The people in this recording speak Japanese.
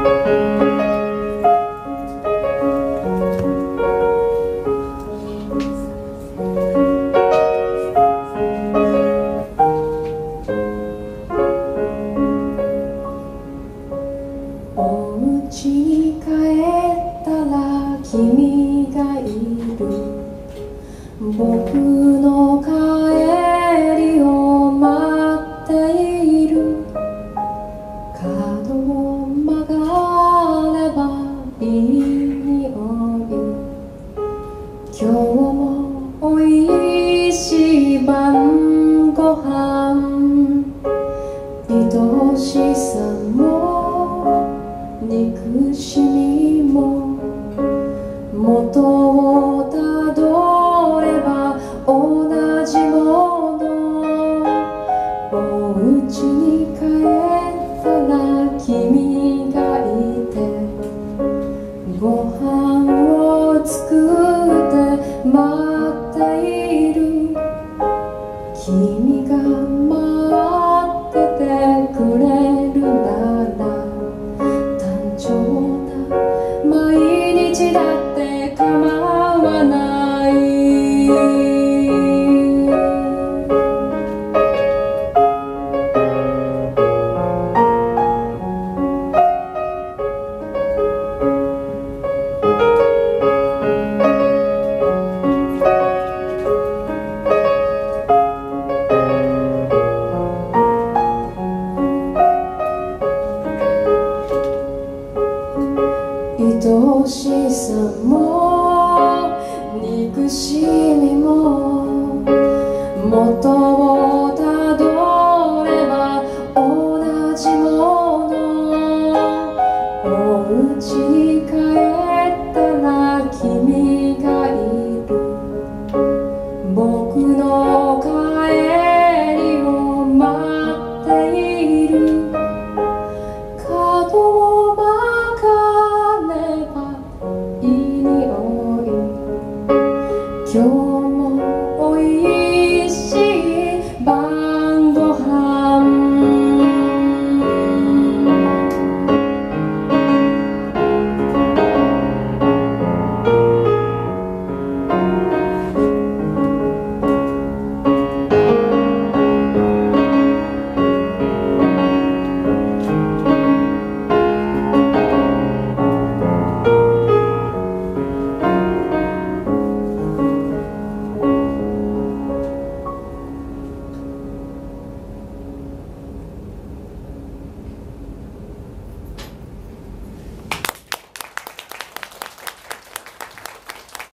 家に帰ったら君がいる。僕の帰りを待っている。角を曲がればいい匂い。今日もおいしい晩ご飯。愛しさも憎しみも元をたどれば同じもの。お家に帰ったら君がいてご飯を作って待っている。君が待っててくれるなら単調な毎日だって構わない。愛しさも憎しみも元をたどれば同じもの。お家に